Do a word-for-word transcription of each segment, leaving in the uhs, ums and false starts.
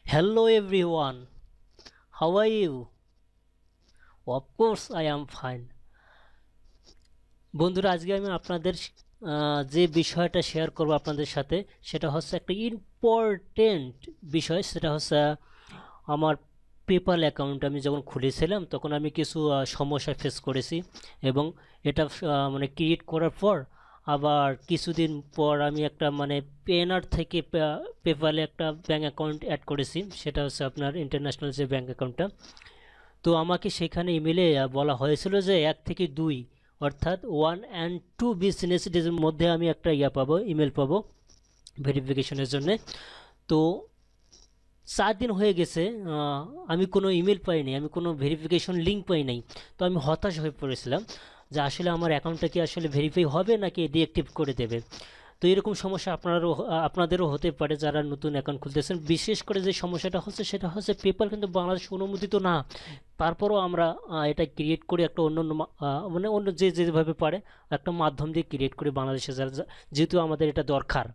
Hello everyone, how are you? Of course I am fine. বন্ধুরা আজকে আমি আপনাদের আহ, যে বিষয়টা শেয়ার করব আপনাদের সাথে সেটা হচ্ছে একটা ইম্পর্টেন্ট বিষয়। সেটা হচ্ছে আমার পেপাল অ্যাকাউন্ট আমি যখন খুলেছিলাম তখন আমি কিছু আহ, সমস্যা ফেস করেছি এবং এটা আহ, মানে ক্রিয়েট করার পর আবার কিছুদিন পর আমি একটা মানে পেনার থেকে পেপালে একটা ব্যাঙ্ক অ্যাকাউন্ট অ্যাড করেছি। সেটা হচ্ছে আপনার ইন্টারন্যাশনাল যে ব্যাঙ্ক অ্যাকাউন্টটা। তো আমাকে সেখানে ইমেলে বলা হয়েছিল যে এক থেকে দুই অর্থাৎ ওয়ান অ্যান্ড টু বিজনেস ডেজের মধ্যে আমি একটা ইয়া পাবো, ইমেল পাবো ভেরিফিকেশনের জন্য। তো চার দিন হয়ে গেছে, আহ, আমি কোনো ইমেল পাইনি, আমি কোনো ভেরিফিকেশন লিঙ্ক পাই নাই। তো আমি হতাশ হয়ে পড়েছিলাম যে আসলে আমার অ্যাকাউন্টটা কি আসলে ভেরিফাই হবে নাকি ডিঅ্যাক্টিভ করে দেবে। তো এরকম সমস্যা আপনারও আপনাদেরও হতে পারে যারা নতুন অ্যাকাউন্ট খুলতেছেন। বিশেষ করে যে সমস্যাটা হচ্ছে সেটা হচ্ছে পেপাল কিন্তু বাংলাদেশ অনুমোদিত না। তারপরও আমরা আহ, এটা ক্রিয়েট করি একটা অন্য অন্য মা- আহ, মানে অন্য যে যেভাবে পারে একটা মাধ্যম দিয়ে ক্রিয়েট করি বাংলাদেশে, যারা যা- যেহেতু আমাদের এটা দরকার।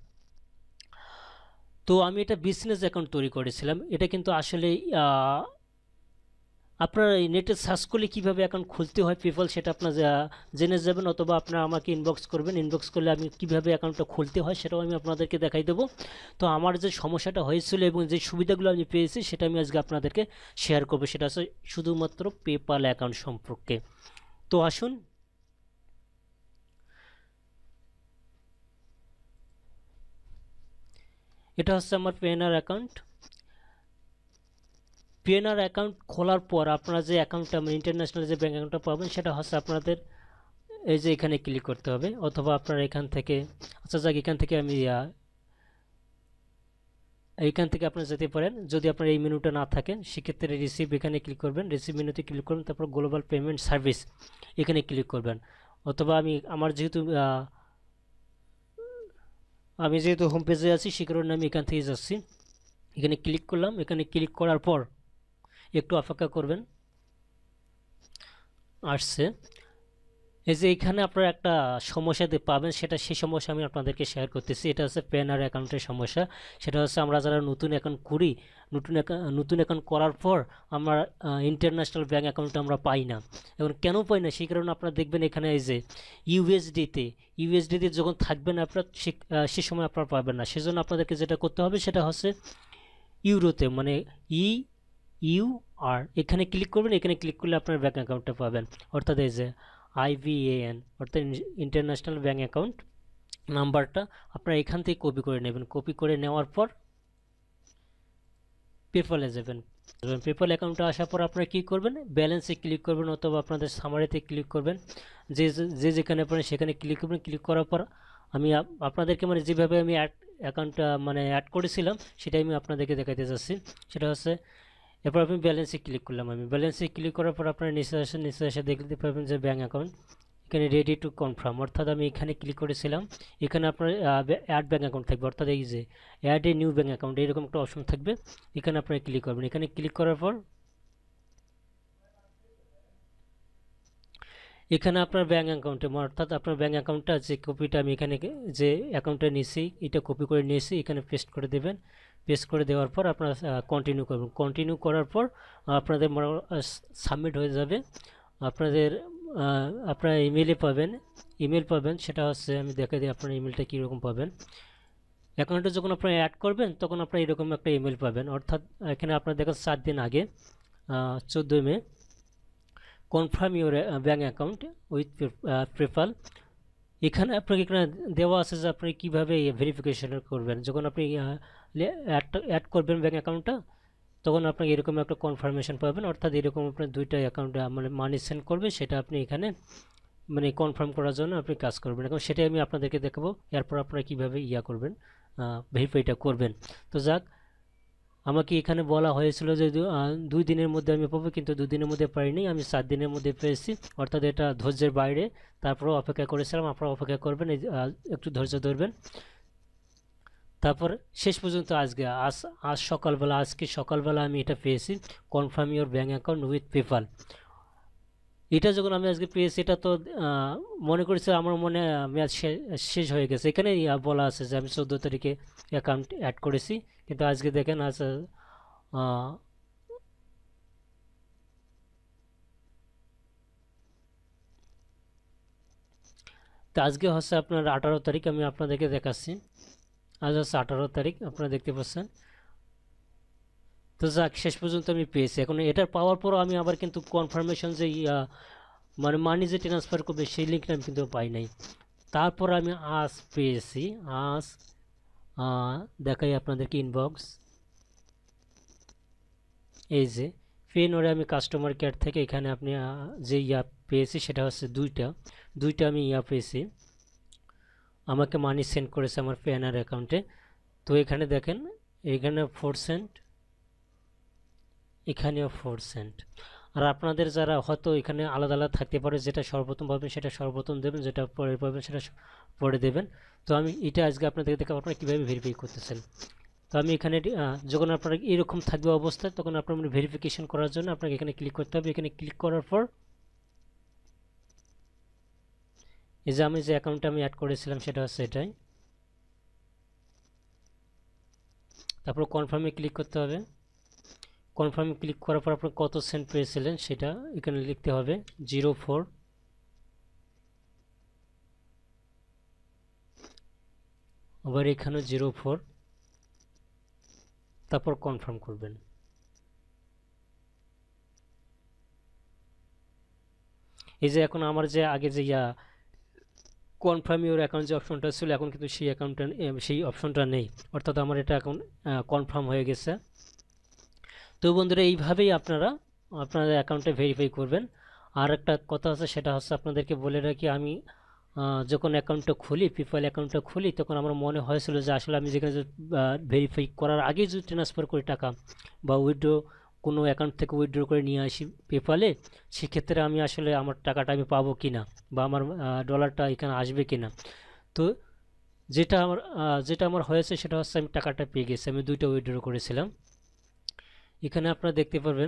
তো আমি এটা বিজনেস অ্যাকাউন্ট তৈরি করেছিলাম। এটা কিন্তু আসলে আহ, আপনারা এই নেটে সার্চ করলে কীভাবে অ্যাকাউন্ট খুলতে হয় পেপাল সেটা আপনার যা- জেনে যাবেন, অথবা আপনারা আমাকে ইনবক্স করবেন। ইনবক্স করলে আমি কীভাবে অ্যাকাউন্টটা খুলতে হয় সেটাও আমি আপনাদেরকে দেখাই দেবো। তো আমার যে সমস্যাটা হয়েছিল এবং যে সুবিধাগুলো আমি পেয়েছি সেটা আমি আজকে আপনাদেরকে শেয়ার করবো। সেটা হচ্ছে শুধুমাত্র পেপাল অ্যাকাউন্ট সম্পর্কে। তো আসুন, এটা হচ্ছে আমার পেনার অ্যাকাউন্ট। পিএনআর অ্যাকাউন্ট খোলার পর আপনারা যে অ্যাকাউন্টটা মানে ইন্টারন্যাশনাল যে ব্যাঙ্ক অ্যাকাউন্টটা পাবেন সেটা হচ্ছে আপনাদের এই যে এখানে ক্লিক করতে হবে, অথবা আপনারা এখান থেকে, আচ্ছা যাক এখান থেকে আমি আহ, এইখান থেকে আপনারা যেতে পারেন। যদি আপনার এই মেনুটা না থাকেন সেক্ষেত্রে রিসিভ এখানে ক্লিক করবেন, রিসিভ মেনুতে ক্লিক করবেন, তারপর গ্লোবাল পেমেন্ট সার্ভিস এখানে ক্লিক করবেন। অথবা আমি আমার যেহেতু আহ, আমি যেহেতু হোম পেজে আছি সে কারণে আমি এখান থেকে যাচ্ছি। এখানে ক্লিক করলাম। এখানে ক্লিক করার পর একটু অপেক্ষা করবেন, আসছে। এই যে এখানে আপনারা একটা সমস্যা দেখতে পাবেন, সেটা সেই সমস্যা আমি আপনাদেরকে শেয়ার করতেছি। এটা হচ্ছে প্যান আর অ্যাকাউন্টের সমস্যা। সেটা হচ্ছে আমরা যারা নতুন অ্যাকাউন্ট করি, নতুন নতুন অ্যাকাউন্ট করার পর আমরা ইন্টারন্যাশনাল ব্যাঙ্ক অ্যাকাউন্টটা আমরা পাই না। এখন কেন পাই না সেই কারণে আপনারা দেখবেন এখানে এই যে ইউএসডিতে ইউএসডিতে যখন থাকবেন আপনার সে আহ, সে সময় আপনারা পাবেন না। সেজন্য আপনাদেরকে যেটা করতে হবে সেটা হচ্ছে ইউরোতে, মানে ই ইউ আর এখানে ক্লিক করবেন। এখানে ক্লিক করলে আপনার ব্যাঙ্ক অ্যাকাউন্টটা পাবেন, অর্থাৎ এই যে আইভিএএন অর্থাৎ ইন্টারন্যাশনাল ব্যাঙ্ক অ্যাকাউন্ট নাম্বারটা আপনারা এখান থেকে কপি করে নেবেন। কপি করে নেওয়ার পর পেপালে যাবেন। পেপাল অ্যাকাউন্টে আসার পর আপনারা কী করবেন, ব্যালেন্সে ক্লিক করবেন অথবা আপনাদের সামারিতে ক্লিক করবেন। যে যে যেখানে পারেন সেখানে ক্লিক করবেন। ক্লিক করার পর আমি আপনাদেরকে মানে যেভাবে আমি অ্যাড অ্যাকাউন্টটা মানে অ্যাড করেছিলাম সেটাই আমি আপনাদেরকে দেখাতে যাচ্ছি। সেটা হচ্ছে এরপর আমি ব্যালেন্সে ক্লিক করলাম। আমি ব্যালেন্সে ক্লিক করার পর আপনারা নিচে আসেন, নিচে এসে দেখতে পাবেন যে ব্যাঙ্ক অ্যাকাউন্ট এখানে রেডি টু কনফার্ম, অর্থাৎ আমি এখানে ক্লিক করেছিলাম। এখানে আপনার অ্যাড ব্যাঙ্ক অ্যাকাউন্ট থাকবে, অর্থাৎ এই যে add a new bank account এরকম একটা অপশন থাকবে। এখানে আপনারা ক্লিক করবেন। এখানে ক্লিক করার পর এখানে আপনার ব্যাঙ্ক অ্যাকাউন্টে অর্থাৎ আপনার ব্যাঙ্ক অ্যাকাউন্টটা যে কপিটা আমি এখানে যে অ্যাকাউন্টটা নিয়েছি এটা কপি করে নিয়েছি, এখানে পেস্ট করে দেবেন। পেস্ট করে দেওয়ার পর আপনারা কন্টিনিউ করবেন। কন্টিনিউ করার পর আপনাদের সাবমিট হয়ে যাবে। আপনাদের আপনারা ইমেলে পাবেন, ইমেল পাবেন। সেটা হচ্ছে আমি দেখে দিই আপনার ইমেলটা কীরকম পাবেন। অ্যাকাউন্টে যখন আপনারা অ্যাড করবেন তখন আপনারা এরকম একটা ইমেল পাবেন, অর্থাৎ এখানে আপনার দেখেন চার দিন আগে চোদ্দোই May confirm your bank account with PayPal. এখানে আপনাকে এখানে দেওয়া আছে যে আপনি কীভাবে ভেরিফিকেশন করবেন। যখন আপনি অ্যাডটা অ্যাড করবেন ব্যাঙ্ক অ্যাকাউন্টটা তখন আপনাকে এরকম একটা কনফার্মেশন পাবেন, অর্থাৎ এরকম আপনার দুইটা অ্যাকাউন্টে মানে মানি সেন্ড করবে, সেটা আপনি এখানে মানে কনফার্ম করার জন্য আপনি কাজ করবেন। এখন সেটাই আমি আপনাদেরকে দেখাবো, এরপর আপনারা কীভাবে ইয়া করবেন, ভেরিফাইটা করবেন। তো যাক, আমাকে এখানে বলা হয়েছিল যে দুই দিনের মধ্যে আমি পাবো, কিন্তু দুই দিনের মধ্যে পাইনি, আমি চার দিনের মধ্যে পেয়েছি, অর্থাৎ এটা ধৈর্যের বাইরে। তারপরেও অপেক্ষা করেছিলাম, আপনারা অপেক্ষা করবেন, একটু ধৈর্য ধরবেন। তারপর শেষ পর্যন্ত আজকে আজ আজ সকালবেলা আজকে সকালবেলা আমি এটা পেয়েছি, confirm your bank account with PayPal. এটা যখন আমি আজকে পেয়েছি এটা তো মনে করেছি আমার মনে মেয়াদ শেষ হয়ে গেছে। এখানে বলা আছে যে আমি চোদ্দো তারিখে অ্যাকাউন্ট অ্যাড করেছি, কিন্তু আজকে দেখেন আজ তো আজকে হচ্ছে আপনার আঠারো তারিখ, আমি আপনাদেরকে দেখাচ্ছি। আজ হচ্ছে আঠারো তারিখ, আপনারা দেখতে পাচ্ছেন। তো যাক, শেষ পর্যন্ত আমি পেয়েছি। এখন এটার পাওয়ার পরও আমি আবার কিন্তু কনফার্মেশন যে মানে মানি যে ট্রান্সফার করবে সেই লিঙ্কটা আমি কিন্তু পাই নাই। তারপর আমি আজ পেয়েছি। আজ দেখাই আপনাদেরকে ইনবক্স, এই যে পেন ওরে আমি কাস্টমার কেয়ার থেকে এখানে আপনি যে ইয়া পেয়েছি সেটা হচ্ছে দুইটা দুইটা আমি ইয়া পেয়েছি, আমাকে মানি সেন্ড করেছে আমার পেনার অ্যাকাউন্টে। তো এখানে দেখেন, এখানে ফোর সেন্ট, এখানেও ফোর সেন্ট। আর আপনাদের যারা হয়তো এখানে আলাদা আলাদা থাকতে পারে, যেটা সর্বপ্রথম পাবেন সেটা সর্বপ্রথম দেবেন, যেটা পরে পাবেন সেটা পরে দেবেন। তো আমি এটা আজকে আপনাদের দেখাবো আপনারা কীভাবে ভেরিফাই করতেছেন। তো আমি এখানে যখন আপনারা এরকম থাকবে অবস্থায়, তখন আপনার ভেরিফিকেশন করার জন্য আপনাকে এখানে ক্লিক করতে হবে। এখানে ক্লিক করার পর এই যে আমি যে অ্যাকাউন্টটা আমি অ্যাড করেছিলাম সেটা হচ্ছে এটাই। তারপর কনফার্মে ক্লিক করতে হবে। কনফার্মে ক্লিক করার পর আপনি কত সেন্ট পেয়েছিলেন সেটা এখানে লিখতে হবে, জিরো ফোর। আবার এখানে জিরো ফোর, তারপর কনফার্ম করবেন। এই যে এখন আমার যে আগে যে ইয়া কনফার্ম ইউর অ্যাকাউন্ট যে অপশনটা ছিল, এখন কিন্তু সেই অ্যাকাউন্টটা সেই অপশনটা নেই, অর্থাৎ আমার এটা এখন কনফার্ম হয়ে গেছে। তো বন্ধুরা, এইভাবেই আপনারা আপনাদের অ্যাকাউন্টে ভেরিফাই করবেন। আর একটা কথা আছে, সেটা হচ্ছে আপনাদেরকে বলে রাখি, আমি যখন অ্যাকাউন্টটা খুলি, পিপল অ্যাকাউন্টটা খুলি, তখন আমার মনে হয়েছিল যে আসলে আমি যেখানে ভেরিফাই করার আগে যদি ট্রান্সফার করি টাকা বা উইথড্র কোনো অ্যাকাউন্ট থেকে উইথড্র করে নিয়ে আসি পেপালে, সেক্ষেত্রে আমি আসলে আমার টাকাটা আমি পাবো কি না, বা আমার ডলারটা এখানে আসবে কি না। তো যেটা আমার যেটা আমার হয়েছে সেটা হচ্ছে আমি টাকাটা পেয়ে গেছি। আমি দুইটা উইথড্র করেছিলাম। এখানে আপনারা দেখতে পারবেন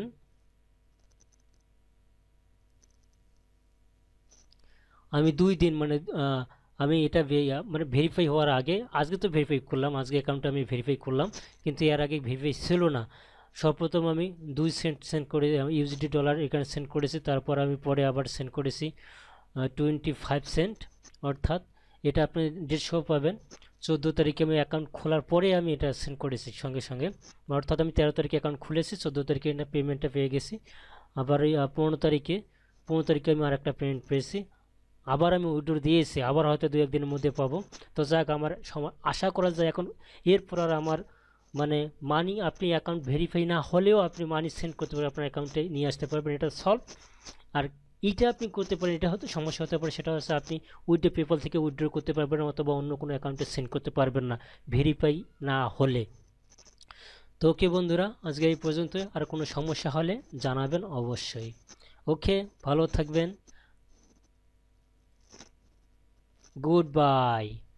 আমি দুই দিন মানে আমি এটা মানে ভেরিফাই হওয়ার আগে, আজকে তো ভেরিফাই করলাম, আজকে অ্যাকাউন্টটা আমি ভেরিফাই করলাম, কিন্তু এর আগে ভেরিফাই ছিল না। সর্বপ্রথম আমি দুই সেন্ট সেন্ড করে ইউএসডি ডলার এখানে সেন্ড করেছি, তারপর আমি পরে আবার সেন্ড করেছি টোয়েন্টি ফাইভ সেন্ট, অর্থাৎ এটা আপনি দেড়শো পাবেন। চোদ্দো তারিখে আমি অ্যাকাউন্ট খোলার পরে আমি এটা সেন্ড করেছি সঙ্গে সঙ্গে, অর্থাৎ আমি তেরো তারিখে অ্যাকাউন্ট খুলেছি, চোদ্দো তারিখে এটা পেমেন্টটা পেয়ে গেছি। আবার এই পনেরো তারিখে পনেরো তারিখে আমি আর একটা পেমেন্ট পেয়েছি, আবার আমি উইথড্র দিয়েছি, আবার হয়তো দু একদিনের মধ্যে পাবো। তো যাক, আমার সময় আশা করা যায় এখন এরপর আর আমার মানে মানি, আপনি অ্যাকাউন্ট ভেরিফাই না হলেও আপনি মানি সেন্ড করতে পারেন, আপনার অ্যাকাউন্টে নিয়ে আসতে পারবেন, এটা সলভ। আর এইটা আপনি করতে পারেন, এটা হয়তো সমস্যা হতে পারে, সেটা হচ্ছে আপনি উইথড্র পেপাল থেকে উইথড্র করতে পারবেন না, অথবা অন্য কোনো অ্যাকাউন্টে সেন্ড করতে পারবেন না ভেরিফাই না হলে। তো ওকে বন্ধুরা, আজকে এই পর্যন্ত। আর কোনো সমস্যা হলে জানাবেন অবশ্যই। ওকে, ভালো থাকবেন। Goodbye.